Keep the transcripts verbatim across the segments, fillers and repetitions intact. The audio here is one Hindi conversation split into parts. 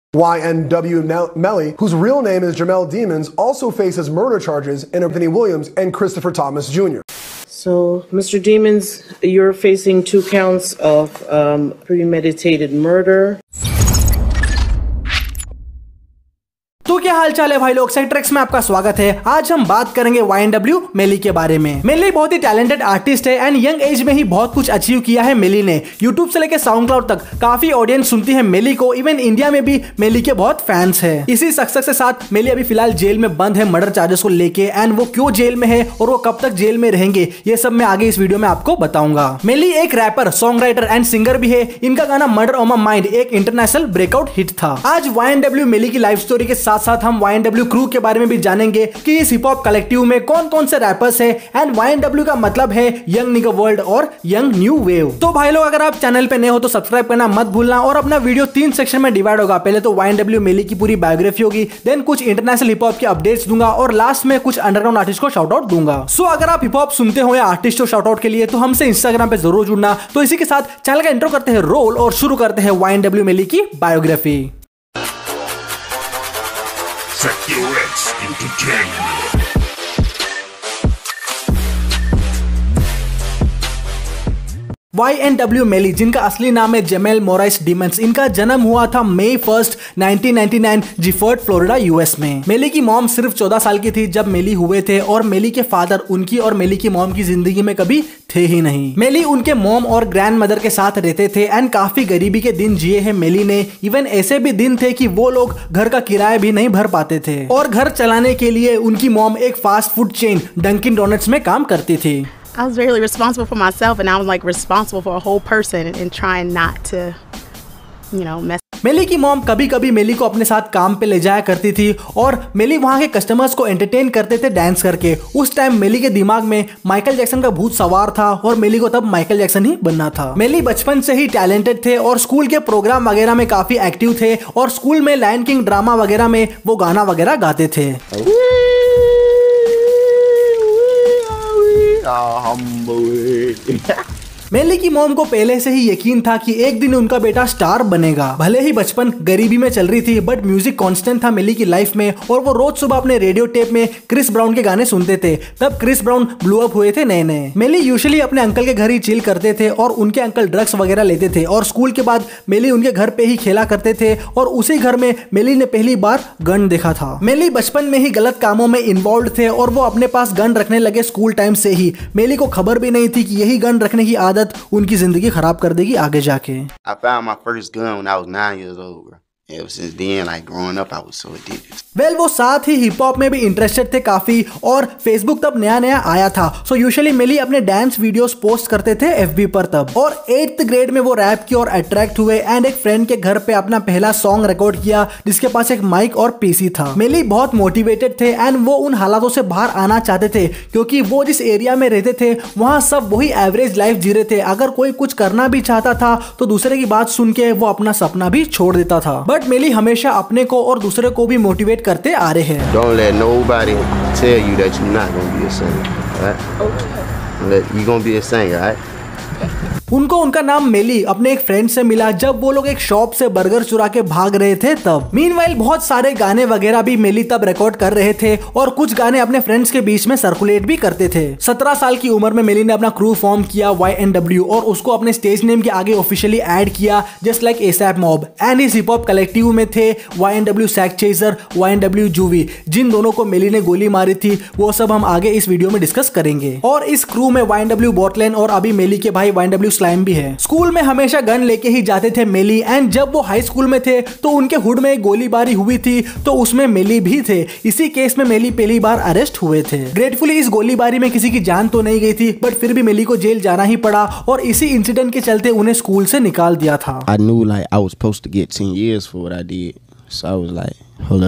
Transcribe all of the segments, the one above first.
Y N W Melly, whose real name is Jamel Demons, also faces murder charges in Anthony Williams and Christopher Thomas Junior So, Mister Demons, you're facing two counts of um, premeditated murder. तो क्या हाल चाल है भाई लोग, सेक्टर एक्स में आपका स्वागत है। आज हम बात करेंगे वाई एन डब्ल्यू मेली के बारे में। मेली बहुत ही टैलेंटेड आर्टिस्ट है एंड यंग एज में ही बहुत कुछ अचीव किया है मेली ने। यूट्यूब से लेकर साउंड क्लाउड तक काफी ऑडियंस सुनती है मेली को। इवन इंडिया में भी मेली के बहुत फैंस है। इसी सक्सेस के साथ मेली अभी फिलहाल जेल में बंद है मर्डर चार्जेस को लेके, एंड वो क्यों जेल में है और वो कब तक जेल में रहेंगे ये सब मैं आगे इस वीडियो में आपको बताऊंगा। मेली एक rapper, song writer and singer भी है। इनका गाना मर्डर ऑन माय माइंड एक इंटरनेशनल ब्रेकआउट हिट था। आज वाई एन डब्ल्यू मेली की लाइफ स्टोरी के साथ साथ हम वाई एन डब्ल्यू क्रू के बारे में भी जानेंगे कि इस हिप हॉप कलेक्टिव में कौन कौन से रैपर्स हैं। एंड वाई एन डब्ल्यू का मतलब है यंग निगा वर्ल्ड और यंग न्यू वेव। तो भाई लोग, अगर आप चैनल पे नए हो तो सब्सक्राइब करना मत भूलना। और अपना वीडियो तीन सेक्शन में डिवाइड होगा। पहले तो वाई एन डब्ल्यू मेली की पूरी बायोग्राफी होगी, देन कुछ इंटरनेशनल हिप हॉप के अपडेट्स दूंगा और लास्ट में कुछ अंडरग्राउंड आर्टिस्ट को शाउट आउट दूंगा। सो अगर आप हिप हॉप सुनते हो या आर्टिस्ट को शाउट आउट के लिए तो हमसे इंस्टाग्राम पे जरूर जुड़ना। तो इसी के साथ चैनल का इंट्रो करते हैं रोल और शुरू करते हैं वाई एन डब्ल्यू मेली की biography. Sector X Entertainment. Y N W Melly, जिनका असली नाम है जेमेल मोराइस डीमंस, इनका जन्म हुआ था May first nineteen ninety nine Gifford Florida US में। मेली की मॉम सिर्फ चौदह साल की थी जब मेली हुए थे और मेली के फादर उनकी और मेली की मॉम की जिंदगी में कभी थे ही नहीं। मेली उनके मॉम और ग्रैंड मदर के साथ रहते थे एंड काफी गरीबी के दिन जिए हैं मेली ने। इवन ऐसे भी दिन थे कि वो लोग घर का किराया भी नहीं भर पाते थे और घर चलाने के लिए उनकी मॉम एक fast food chain Dunkin Donuts में काम करती थी। I was really responsible for myself, and I was like responsible for a whole person and trying not to, you know, mess. मेली की मॉम कभी कभी मेली को अपने साथ काम पे ले जाया करती थी और मेली वहाँ के कस्टमर्स को एंटरटेन करते थे डांस करके। उस टाइम मेली के दिमाग में माइकल जैक्सन का भूत सवार था और मेली को तब माइकल जैक्सन ही बनना था। मेली बचपन से ही टैलेंटेड थे और स्कूल के प्रोग्राम वगैरह में काफी एक्टिव थे और स्कूल में लायन किंग ड्रामा वगैरह में वो गाना वगैरह गाते थे। मेली की मॉम को पहले से ही यकीन था कि एक दिन उनका बेटा स्टार बनेगा। भले ही बचपन गरीबी में चल रही थी बट म्यूजिक कांस्टेंट था मेली की लाइफ में और वो रोज सुबह अपने रेडियो टेप में क्रिस ब्राउन के गाने सुनते थे। तब क्रिस ब्राउन ब्लू अप हुए थे नए नए। मेली यूजुअली अपने अंकल के घर ही चिल करते थे और उनके अंकल ड्रग्स वगैरह लेते थे और स्कूल के बाद मेली उनके घर पे ही खेला करते थे और उसी घर में मेली ने पहली बार गन देखा था। मेली बचपन में ही गलत कामों में इन्वॉल्व थे और वो अपने पास गन रखने लगे स्कूल टाइम से ही। मेली को खबर भी नहीं थी कि यही गन रखने की आदत उनकी जिंदगी खराब कर देगी आगे जाके। I found my first gun when I was nine years old, bro. Ever since then, like growing up, I was so addicted. Well well, वो साथ ही हिप हॉप में भी इंटरेस्टेड थे काफी और फेसबुक तब नया नया आया था। सो यूजुअली मेली अपने डांस वीडियोस पोस्ट करते थे एफबी पर तब। और एट्थ ग्रेड में वो रैप की ओर अट्रैक्ट हुए एंड एक फ्रेंड के घर पे अपना पहला सॉन्ग रिकॉर्ड किया जिसके पास एक माइक और पीसी था। मेली बहुत मोटिवेटेड थे एंड वो उन हालातों से बाहर आना चाहते थे क्योंकि वो जिस एरिया में रहते थे वहाँ सब वही एवरेज लाइफ जी रहे थे। अगर कोई कुछ करना भी चाहता था तो दूसरे की बात सुन के वो अपना सपना भी छोड़ देता था। बट मेली हमेशा अपने को और दूसरे को भी मोटिवेट करते आ रहे हैं। Don't let nobody tell you that you're not gonna be a singer, right? Okay. You're gonna be a singer, right? उनको उनका नाम मेली अपने एक फ्रेंड से मिला जब वो लोग एक शॉप से बर्गर चुरा के भाग रहे थे तब। मीनवाइल बहुत सारे गाने वगैरह भी मेली तब रिकॉर्ड कर रहे थे और कुछ गाने अपने फ्रेंड्स के बीच में सर्कुलेट भी करते थे। सत्रह साल की उम्र में मेली ने अपना क्रू फॉर्म किया वाई एन डब्ल्यू और उसको अपने स्टेज नेम के आगे ऑफिशियली ऐड किया just like ASAP mob. And इस हिप हॉप कलेक्टिव में थे Y N W sac chaser, Y N W Juvy, जिन दोनों को मेली ने गोली मारी थी वो सब हम आगे इस वीडियो में डिस्कस करेंगे। और इस क्रू में वाई एन डब्ल्यू बॉटलैंड और अभी मेली के भाई वाई एन डब्ल्यू स्लाइम भी है। स्कूल में हमेशा गन लेके ही जाते थे मेली एंड जब वो हाई स्कूल में थे तो उनके हुड में एक गोलीबारी हुई थी तो उसमें मेली भी थे। इसी केस में मेली पहली बार अरेस्ट हुए थे। ग्रेटफुली इस गोलीबारी में किसी की जान तो नहीं गई थी बट फिर भी मेली को जेल जाना ही पड़ा और इसी इंसिडेंट के चलते उन्हें स्कूल से निकाल दिया था। I knew like I was supposed to get ten years for what I did, so I was like, hold up.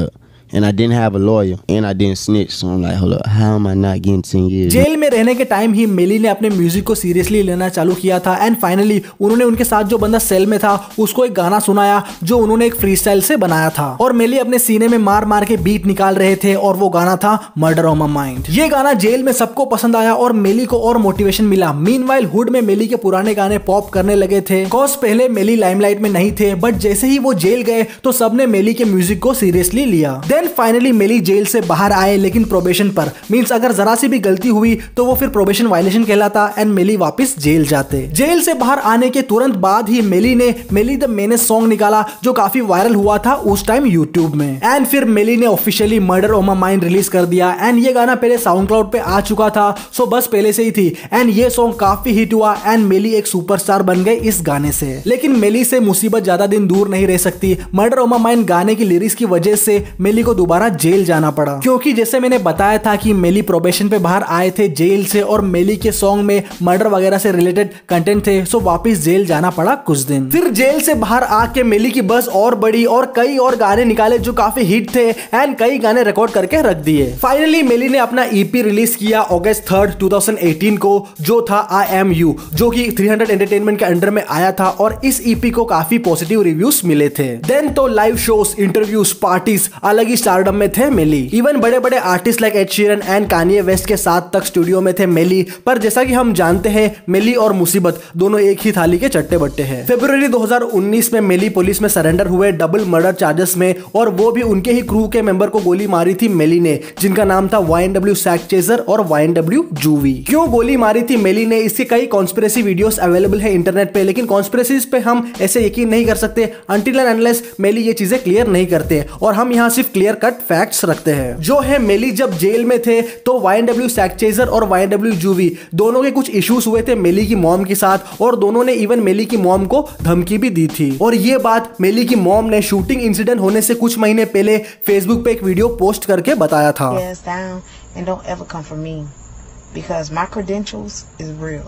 and I didn't have a lawyer, and I didn't snitch. So I'm like, hold up, how am I not getting ten years? Jail में रहने के टाइम ही मेली ने अपने म्यूजिक को सीरियसली लेना चालू किया था एंड फाइनली उन्होंने उनके साथ जो बंदा सेल में था उसको एक गाना सुनाया जो उन्होंने एक फ्रीस्टाइल से बनाया था और मेली अपने सीने में मार मार के बीट निकाल रहे थे और वो गाना था मर्डर ऑन माय माइंड। ये गाना जेल में सबको पसंद आया और मेली को और मोटिवेशन मिला। मीनवाइल हुड में मेली के पुराने गाने पॉप करने लगे थे। कॉज पहले मेली लाइमलाइट में नहीं थे, बट जैसे ही वो जेल गए तो सबने मेली के म्यूजिक को सीरियसली लिया। देन फाइनली मेली जेल से बाहर आए, लेकिन प्रोबेशन पर। मींस अगर जरा सी भी गलती हुई तो वो फिर प्रोबेशन वायलेशन कहलाता एंड मेली वापस जेल जाते। जेल से बाहर आने के तुरंत बाद ही मेली ने मेली द मेनेस सॉन्ग निकाला जो काफी वायरल हुआ था उस टाइम यूट्यूब में। एंड फिर मेली ने officially murder on my mind release कर दिया एंड ये गाना पहले साउंड क्लाउड पे आ चुका था, सो बस पहले से ही थी एंड ये सॉन्ग काफी हिट हुआ एंड मेली एक सुपरस्टार बन गए इस गाने से। लेकिन मेली से मुसीबत ज्यादा दिन दूर नहीं रह सकती। मर्डर ऑन माय माइंड गाने की लिरिक्स की वजह से मेली को दोबारा जेल जाना पड़ा, क्योंकि जैसे मैंने बताया था कि मेली प्रोबेशन पे बाहर आए थे जेल से और मेली के सॉन्ग में मर्डर वगैरह से रिलेटेड कंटेंट थे, सो वापस जेल जाना पड़ा कुछ दिन। फिर जेल से बाहर आके मेली की बस और बड़ी और कई और गाने निकाले जो काफी हिट थे एंड कई गाने रिकॉर्ड करके रख दिए। फाइनली मेली ने अपना ईपी रिलीज किया August third two thousand eighteen को जो था आई एम यू, जो कि थ्री हंड्रेड एंटरटेनमेंट के अंडर में आया था और इस ईपी को काफी पॉजिटिव रिव्यूज मिले थे। देन तो लाइव शोज, इंटरव्यूज, पार्टीज अलग ही स्टारडम में थे मेली। इवन बड़े बड़े artist like Ed Sheeran and Kanye West के साथ तक स्टूडियो में थे मेली। पर जैसा कि हम जानते हैं मेली और मुसीबत दोनों एक ही थाली के चट्टे बट्टे हैं। फरवरी दो हज़ार उन्नीस में मेली पुलिस में सरेंडर हुए डबल मर्डर चार्जेस में, और वो भी उनके ही क्रू के मेंबर को गोली मारी थी मेली ने, जिनका नाम था Y N W sac chaser और वाई एन डब्ल्यू जूवी। क्यों गोली मारी थी मेली ने, इसके कई कॉन्स्पिरेसी वीडियोस अवेलेबल है इंटरनेट पे, लेकिन कॉन्स्पिरेसीज पे हम ऐसे यकीन नहीं कर सकते अंटिल एंड अनलेस मेली ये चीजें क्लियर नहीं करते, और हम यहाँ सिर्फ क्लियर कट फैक्ट्स रखते हैं। जो है मेली जब जेल में थे तो Y N W sac chaser और वाई एन डब्ल्यू जूवी दोनों के कुछ इश्यूज हुए थे मेली की मॉम के साथ, और दोनों ने इवन मेली की मॉम को धमकी भी दी थी। और ये बात मेली की मॉम ने शूटिंग इंसिडेंट होने से कुछ महीने पहले फेसबुक पे एक वीडियो पोस्ट करके बताया था। Yes, down and don't ever come for me because my credentials is real.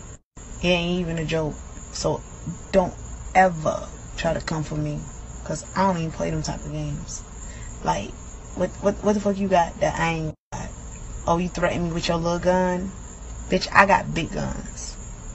It ain't even a joke. So don't ever try to come for me because I don't even play them type of games. Like, what what what the fuck you got that I ain't got? Oh, you threaten me with your little gun? Bitch, I got big guns.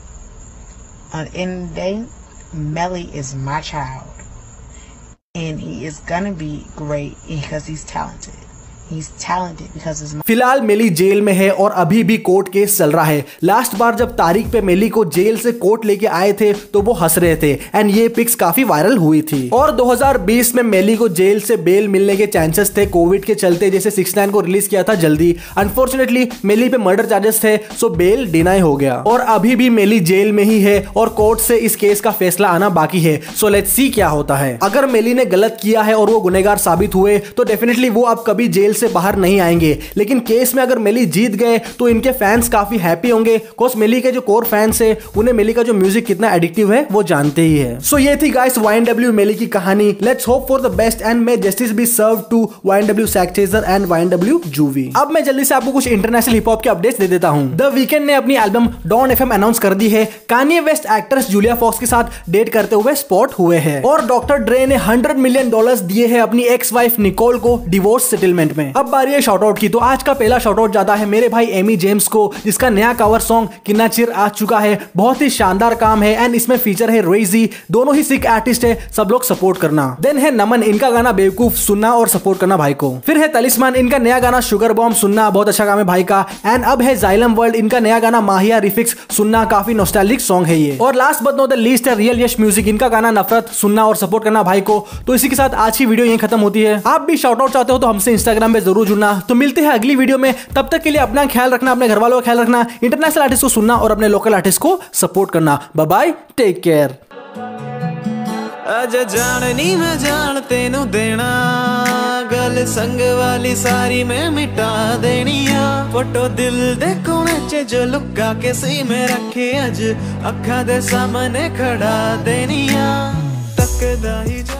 At the end of the day, Melly is my child. And he is gonna be great because he's talented. He's talented because his... फिलहाल मेली जेल में है और अभी भी कोर्ट केस चल रहा है। लास्ट बार जब तारीख पे मेली को जेल से कोर्ट लेके आए थे तो वो हंस रहे थे एंड ये पिक्स काफी वायरल हुई थी। और दो हज़ार बीस में मेली को जेल से बेल मिलने के चांसेस थे कोविड के चलते, जैसे सिक्स नाइन को रिलीज किया था जल्दी। अनफॉर्चुनेटली मेली पे मर्डर चार्जेस थे, सो बेल डिनाई हो गया और अभी भी मेली जेल में ही है और कोर्ट से इस केस का फैसला आना बाकी है। सो लेट्स सी क्या होता है। अगर मेली ने गलत किया है और वो गुनहगार साबित हुए तो डेफिनेटली वो अब कभी जेल से बाहर नहीं आएंगे, लेकिन केस में अगर मेली जीत गए तो इनके फैंस काफी हैप्पी होंगे, कोर्स मेली के जो कोर फैंस है उन्हें मेली का जो म्यूजिक कितना एडिक्टिव है वो जानते ही है। सो so, ये थी guys Y N W Melly की कहानी। Let's hope for the best and may justice be serve to Y N W sac chaser and Y N W Juvie. अब मैं जल्दी से आपको कुछ इंटरनेशनल हिप हॉप के अपडेट्स दे देता हूं। द वीकेंड ने अपनी एल्बम डॉन एफ एम अनाउंस कर दी है। Kanye West actress Julia Fox के साथ डेट करते हुए स्पॉट हुए हैं और डॉक्टर ड्रे ने हंड्रेड मिलियन डॉलर्स दिए हैं अपनी एक्स वाइफ निकोल को डिवोर्स सेटलमेंट में। अब बारी है शॉर्ट आउट की, तो आज का पहला शॉर्ट आउट जाता है मेरे भाई एमी जेम्स को, जिसका नया कवर सॉन्ग किन्ना चिर आ चुका है। बहुत ही शानदार काम है एंड इसमें फीचर है रोइजी, दोनों ही सिक आर्टिस्ट है, सब लोग सपोर्ट करना। देन है नमन, इनका गाना बेवकूफ सुनना और सपोर्ट करना भाई को। फिर है तलिस्मान, इनका नया गाना शुगर बॉम्ब सुनना, बहुत अच्छा काम है भाई का। एंड अब है जाइलम वर्ल्ड, इनका नया गाना माहिया रिफिक्स सुनना, काफी नॉस्टैल्जिक सॉन्ग है ये। और last but not the least है रियल यश म्यूजिक, इनका गाना नफरत सुनना और सपोर्ट करना भाई को। तो इसी के साथ आज की वीडियो यहीं खत्म होती है। आप भी शाउट आउट चाहते हो तो हमसे इंस्टाग्राम पे जरूर जुड़ना। तो मिलते हैं अगली वीडियो में, तब तक के लिए अपना ख्याल रखना, अपने घर वालों का ख्याल रखना, इंटरनेशनल आर्टिस्ट को सुनना और अपने लोकल आर्टिस्ट को सपोर्ट करना। Bye bye, take care. अज जाननी मैं जान तेनू देना, गल संग वाली सारी मैं मिटा देनिया। फोटो दिल दे कोने च जो लुका के सी में रखे, अज अखा दे सामने खड़ा देनिया। तकदा ही